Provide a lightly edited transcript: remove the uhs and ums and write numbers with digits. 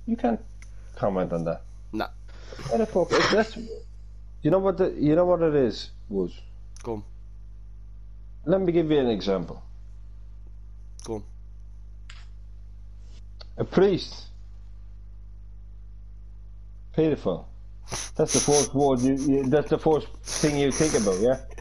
You can't comment on that. Nah. What the fuck? That's, you know what it is, Woods? Come. Let me give you an example. Come. A priest. Pedophile. That's the first word that's the first thing you think about, yeah?